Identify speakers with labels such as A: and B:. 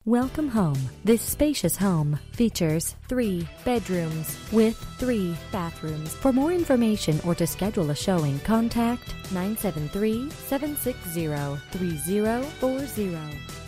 A: Welcome home. This spacious home features 3 bedrooms with 3 bathrooms. For more information or to schedule a showing, contact 973-760-3040.